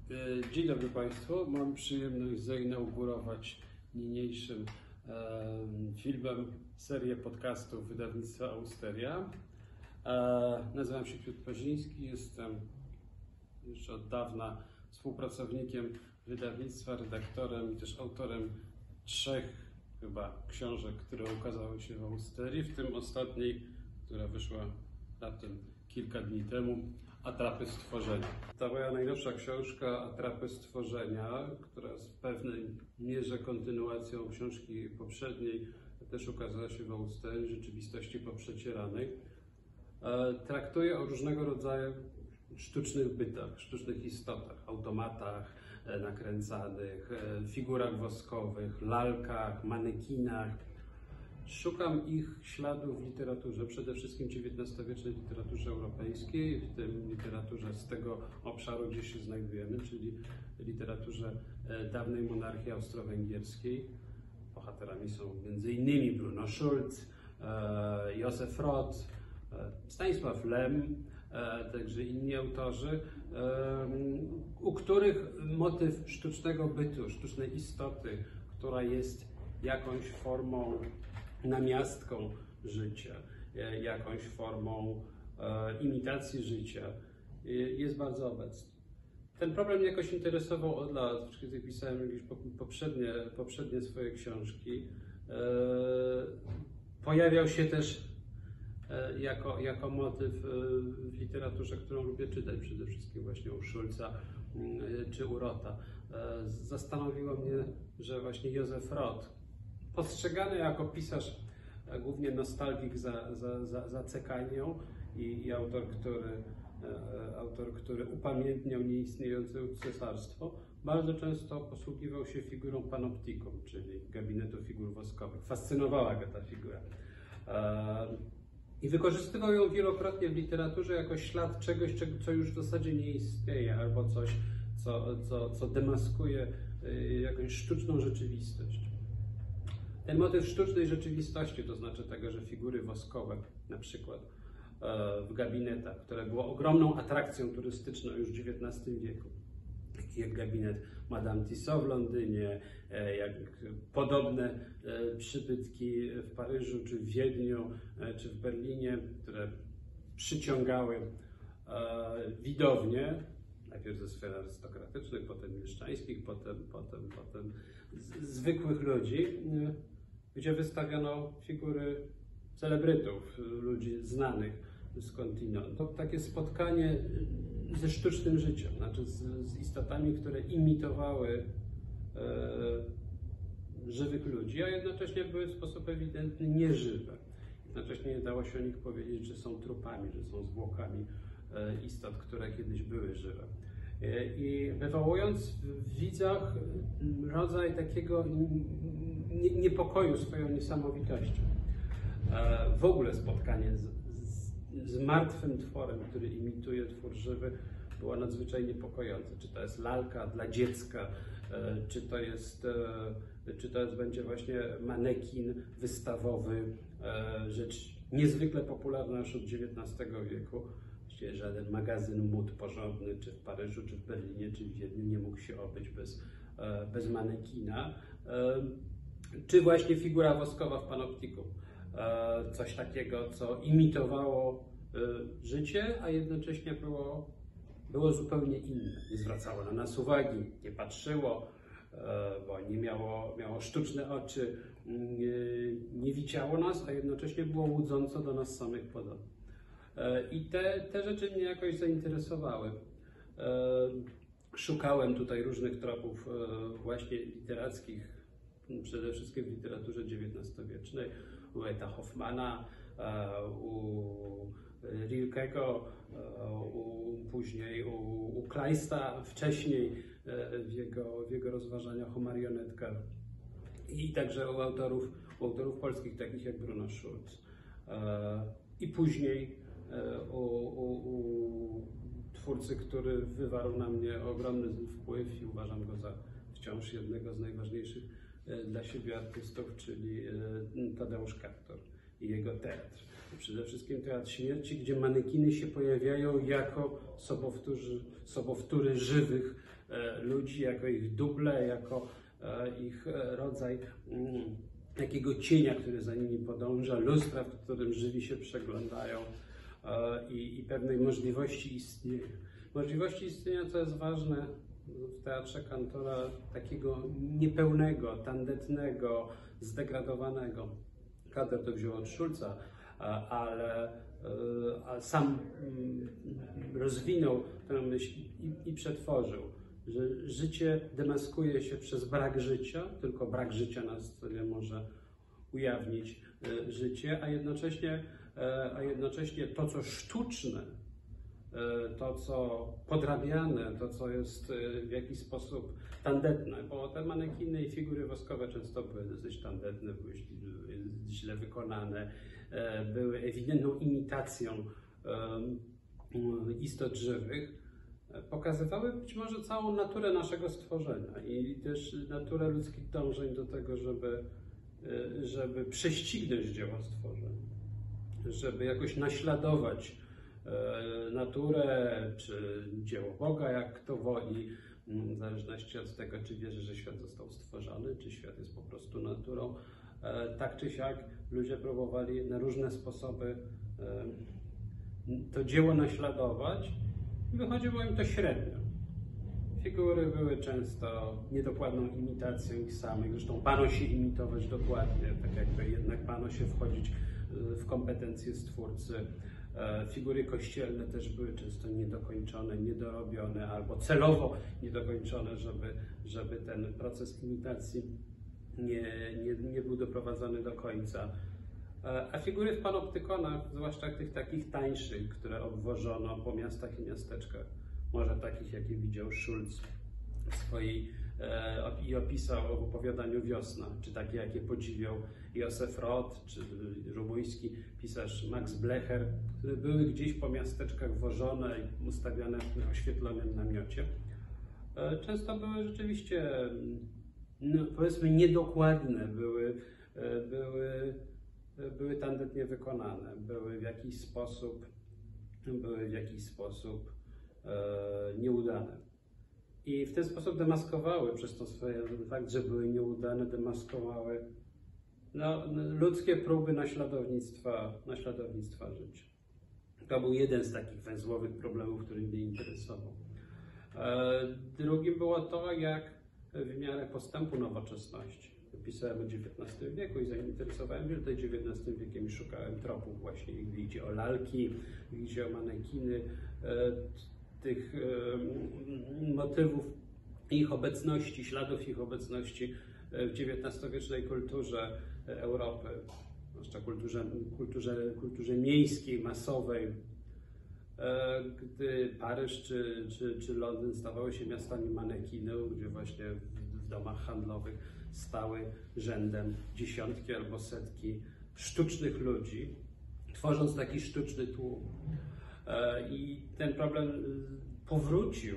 Dzień dobry Państwu. Mam przyjemność zainaugurować niniejszym filmem serię podcastów wydawnictwa Austeria. Nazywam się Piotr Paziński, jestem już od dawna współpracownikiem wydawnictwa, redaktorem i też autorem 3 chyba książek, które ukazały się w Austerii, w tym ostatniej, która wyszła raptem kilka dni temu, Atrapy stworzenia. Ta moja najnowsza książka, Atrapy stworzenia, która jest w pewnej mierze kontynuacją książki poprzedniej, też ukazała się w Austerii, Rzeczywistości poprzecieranej, traktuje o różnego rodzaju sztucznych bytach, sztucznych istotach, automatach nakręcanych, figurach woskowych, lalkach, manekinach. Szukam ich śladów w literaturze, przede wszystkim XIX-wiecznej literaturze europejskiej, w tym literaturze z tego obszaru, gdzie się znajdujemy, czyli literaturze dawnej monarchii austro-węgierskiej. Bohaterami są m.in. Bruno Schulz, Józef Roth, Stanisław Lem, także inni autorzy, u których motyw sztucznego bytu, sztucznej istoty, która jest jakąś formą namiastką życia, jakąś formą imitacji życia, jest bardzo obecny. Ten problem mnie jakoś interesował od lat, kiedy pisałem jakieś poprzednie swoje książki. Pojawiał się też jako motyw w literaturze, którą lubię czytać, przede wszystkim właśnie u Schulza czy u Rotha. Zastanowiło mnie, że właśnie Józef Roth, postrzegany jako pisarz głównie nostalgik za Cekanią i autor, który upamiętniał nieistniejące cesarstwo, bardzo często posługiwał się figurą panoptikum, czyli gabinetu figur woskowych. Fascynowała go ta figura. I wykorzystywał ją wielokrotnie w literaturze jako ślad czegoś, co już w zasadzie nie istnieje, albo coś, co demaskuje jakąś sztuczną rzeczywistość. Ten motyw sztucznej rzeczywistości, to znaczy tego, że figury woskowe, na przykład w gabinetach, które było ogromną atrakcją turystyczną już w XIX wieku, jak gabinet Madame Tissot w Londynie, jak podobne przybytki w Paryżu, czy w Wiedniu, czy w Berlinie, które przyciągały widownię, najpierw ze sfer arystokratycznych, potem mieszczańskich, potem zwykłych ludzi, gdzie wystawiono figury celebrytów, ludzi znanych skądinąd. To takie spotkanie ze sztucznym życiem, znaczy z istotami, które imitowały żywych ludzi, a jednocześnie były w sposób ewidentny nieżywe. Jednocześnie nie dało się o nich powiedzieć, że są trupami, że są zwłokami istot, które kiedyś były żywe. I wywołując w widzach rodzaj takiego niepokoju swoją niesamowitością. W ogóle spotkanie z martwym tworem, który imituje twór żywy, było nadzwyczaj niepokojące. Czy to jest lalka dla dziecka, czy to będzie właśnie manekin wystawowy, rzecz niezwykle popularna już od XIX wieku. Właściwie żaden magazyn mód porządny, czy w Paryżu, czy w Berlinie, czy w Wiedniu nie mógł się obyć bez manekina. Czy właśnie figura woskowa w panoptikum. Coś takiego, co imitowało życie, a jednocześnie było zupełnie inne. Nie zwracało na nas uwagi, nie patrzyło, bo nie miało sztuczne oczy, nie widziało nas, a jednocześnie było łudząco do nas samych podobne. I te rzeczy mnie jakoś zainteresowały. Szukałem tutaj różnych tropów właśnie literackich, przede wszystkim w literaturze XIX-wiecznej, u Etta Hoffmana, u Rilkego, później u Kleista, wcześniej w jego rozważaniach o marionetkach i także u autorów polskich, takich jak Bruno Schulz. I później u twórcy, który wywarł na mnie ogromny wpływ i uważam go za wciąż jednego z najważniejszych dla siebie artystów, czyli Tadeusz Kaptor i jego teatr. Przede wszystkim Teatr Śmierci, gdzie manekiny się pojawiają jako sobowtóry żywych ludzi, jako ich duble, jako ich rodzaj takiego cienia, który za nimi podąża, lustra, w którym żywi się przeglądają i pewnej możliwości istnienia. Możliwości istnienia, co jest ważne w teatrze Kantora, takiego niepełnego, tandetnego, zdegradowanego. Kantor to wziął od Schulza, ale sam rozwinął tę myśl i przetworzył, że życie demaskuje się przez brak życia, tylko brak życia na scenie może ujawnić życie, a jednocześnie to, co sztuczne, to, co podrabiane, to, co jest w jakiś sposób tandetne, bo te manekiny i figury woskowe często były dosyć tandetne, były źle wykonane, były ewidentną imitacją istot żywych, pokazywały być może całą naturę naszego stworzenia i też naturę ludzkich dążeń do tego, żeby prześcignąć dzieło stworzenia, żeby jakoś naśladować naturę, czy dzieło Boga, jak kto woli, w zależności od tego, czy wierzy, że świat został stworzony, czy świat jest po prostu naturą. Tak czy siak ludzie próbowali na różne sposoby to dzieło naśladować i wychodziło im to średnio. Figury były często niedokładną imitacją ich samych, zresztą bano się imitować dokładnie, tak jakby jednak bano się wchodzić w kompetencje stwórcy. Figury kościelne też były często niedokończone, niedorobione albo celowo niedokończone, żeby ten proces imitacji nie był doprowadzony do końca. A figury w panoptykonach, zwłaszcza tych takich tańszych, które obwożono po miastach i miasteczkach, może takich, jakie widział Schulz w swojej i opisał w opowiadaniu Wiosna, czy takie, jakie podziwiał Józef Roth, czy rumuński pisarz Max Blecher, które były gdzieś po miasteczkach wożone i ustawiane w oświetlonym namiocie. Często były rzeczywiście, no, powiedzmy, niedokładne, były tandetnie wykonane, były w jakiś sposób nieudane. I w ten sposób demaskowały, przez to swoje fakt, że były nieudane, demaskowały ludzkie próby naśladownictwa życia. To był jeden z takich węzłowych problemów, który mnie interesował. Drugim było to, jak w miarę postępu nowoczesności. Pisałem o XIX wieku i zainteresowałem się tutaj XIX wiekiem i szukałem tropów właśnie, gdy idzie o lalki, gdy idzie o manekiny, tych motywów ich obecności, śladów ich obecności w XIX-wiecznej kulturze Europy, zwłaszcza kulturze miejskiej, masowej, gdy Paryż czy Londyn stawały się miastami manekinów, gdzie właśnie w domach handlowych stały rzędem dziesiątki albo setki sztucznych ludzi, tworząc taki sztuczny tłum. I ten problem powrócił,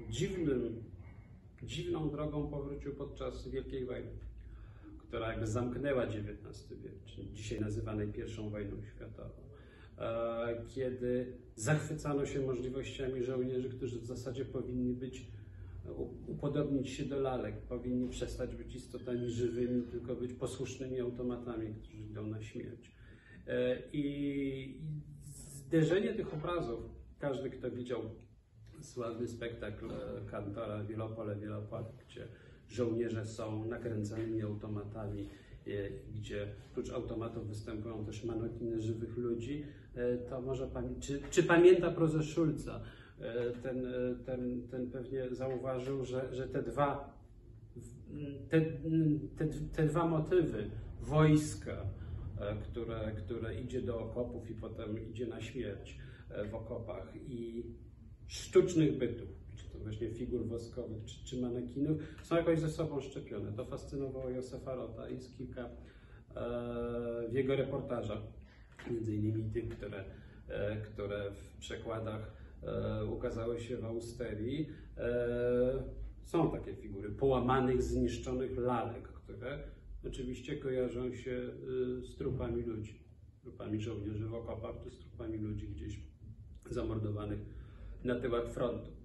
dziwną drogą powrócił podczas Wielkiej Wojny, która jakby zamknęła XIX wiek, czyli dzisiaj nazywanej I wojną światową, kiedy zachwycano się możliwościami żołnierzy, którzy w zasadzie powinni upodobnić się do lalek, powinni przestać być istotami żywymi, tylko być posłusznymi automatami, którzy idą na śmierć. I zderzenie tych obrazów, każdy, kto widział sławny spektakl Kantora Wielopole, gdzie żołnierze są nakręcanymi automatami, gdzie prócz automatów występują też manekiny żywych ludzi, to może czy pamięta prozę Schulza? Ten pewnie zauważył, że te dwa motywy wojska, które idzie do okopów i potem idzie na śmierć w okopach, i sztucznych bytów, czy to właśnie figur woskowych, czy manekinów, są jakoś ze sobą szczepione. To fascynowało Józefa Rotha, jest kilka w jego reportażach, między innymi tych, które w przekładach ukazały się w Austerii. Są takie figury połamanych, zniszczonych lalek, które oczywiście kojarzą się z trupami ludzi, trupami żołnierzy w okopach, czy z trupami ludzi gdzieś zamordowanych na tyłach frontu.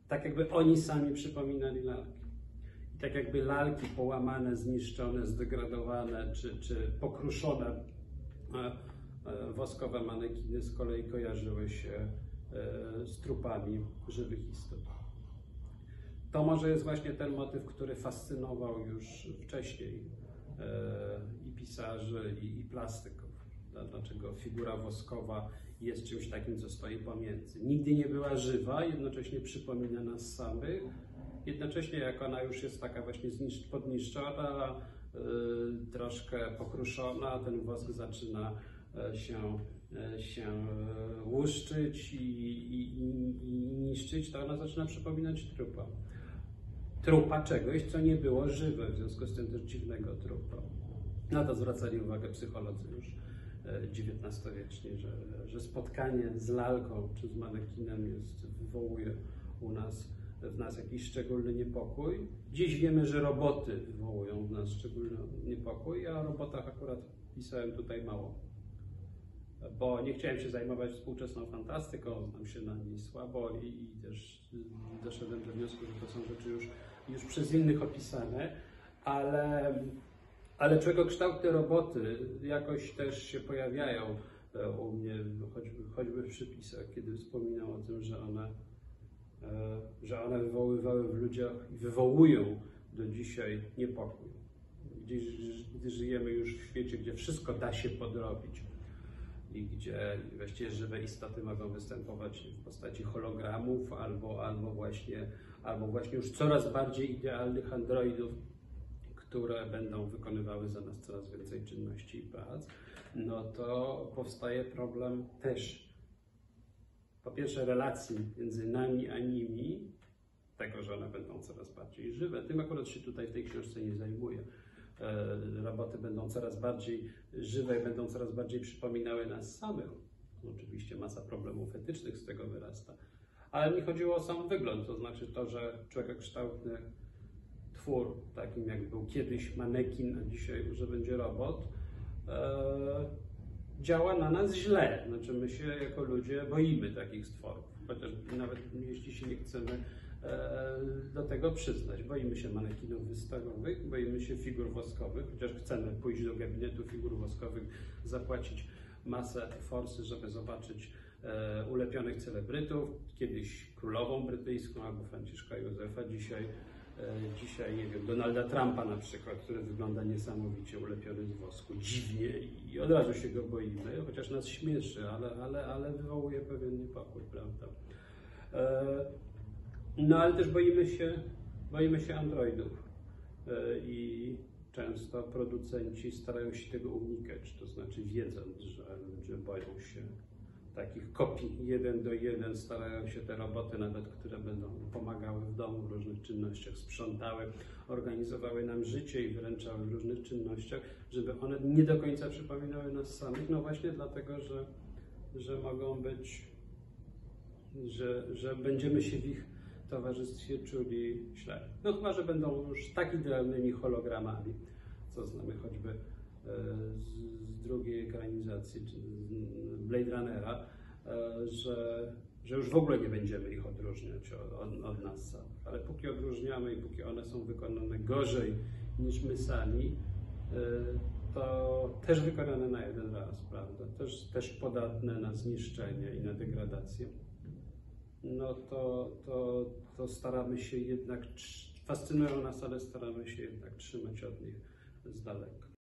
tak jakby oni sami przypominali lalki. I tak jakby lalki połamane, zniszczone, zdegradowane czy pokruszone woskowe manekiny z kolei kojarzyły się z trupami żywych istot. To może jest właśnie ten motyw, który fascynował już wcześniej i pisarzy, i plastyków. Dlaczego figura woskowa jest czymś takim, co stoi pomiędzy. Nigdy nie była żywa, jednocześnie przypomina nas samych, jednocześnie jak ona już jest taka właśnie podniszczona, troszkę pokruszona, ten wosk zaczyna się łuszczyć i niszczyć, to ona zaczyna przypominać trupa. Trupa czegoś, co nie było żywe, w związku z tym też dziwnego trupa. Na to zwracali uwagę psycholodzy już XIX-wieczni, że spotkanie z lalką czy z manekinem wywołuje w nas jakiś szczególny niepokój. Dziś wiemy, że roboty wywołują w nas szczególny niepokój. Ja o robotach akurat pisałem tutaj mało, bo nie chciałem się zajmować współczesną fantastyką, znam się na niej słabo i też doszedłem do wniosku, że to są rzeczy już przez innych opisane, ale człowiekokształtne roboty jakoś też się pojawiają u mnie, choćby w przypisach, kiedy wspominam o tym, że one wywoływały w ludziach i wywołują do dzisiaj niepokój. Gdy żyjemy już w świecie, gdzie wszystko da się podrobić i gdzie właściwie żywe istoty mogą występować w postaci hologramów albo właśnie już coraz bardziej idealnych androidów, które będą wykonywały za nas coraz więcej czynności i prac, no to powstaje problem też, po pierwsze, relacji między nami a nimi, tego, że one będą coraz bardziej żywe. Tym akurat się tutaj w tej książce nie zajmuję. Roboty będą coraz bardziej żywe, będą coraz bardziej przypominały nas samych. Oczywiście masa problemów etycznych z tego wyrasta. Ale mi chodziło o sam wygląd, to znaczy to, że człowiekokształtny twór, takim jak był kiedyś manekin, a dzisiaj że będzie robot, działa na nas źle. Znaczy my się jako ludzie boimy takich stworów, chociaż nawet jeśli się nie chcemy do tego przyznać. Boimy się manekinów wystawowych, boimy się figur woskowych, chociaż chcemy pójść do gabinetu figur woskowych, zapłacić masę forsy, żeby zobaczyć ulepionych celebrytów, kiedyś królową brytyjską albo Franciszka Józefa, dzisiaj nie wiem, Donalda Trumpa na przykład, który wygląda niesamowicie ulepiony z wosku, dziwnie i od razu się go boimy, chociaż nas śmieszy, ale wywołuje pewien niepokój, prawda? No ale też boimy się androidów i często producenci starają się tego unikać, to znaczy wiedząc, że ludzie boją się takich kopii 1 do 1, starają się te roboty nawet, które będą pomagały w domu w różnych czynnościach, sprzątały, organizowały nam życie i wyręczały w różnych czynnościach, żeby one nie do końca przypominały nas samych, no właśnie dlatego, że mogą być, że będziemy się w ich towarzystwie czuli źle. No chyba, że będą już tak idealnymi hologramami, co znamy choćby z drugiej ekranizacji, czy z Blade Runnera, że już w ogóle nie będziemy ich odróżniać od nas samych. Ale póki odróżniamy i póki one są wykonane gorzej niż my sami, to też wykonane na jeden raz, prawda? Też podatne na zniszczenie i na degradację. No to staramy się jednak, fascynują nas, ale staramy się jednak trzymać od nich z daleka.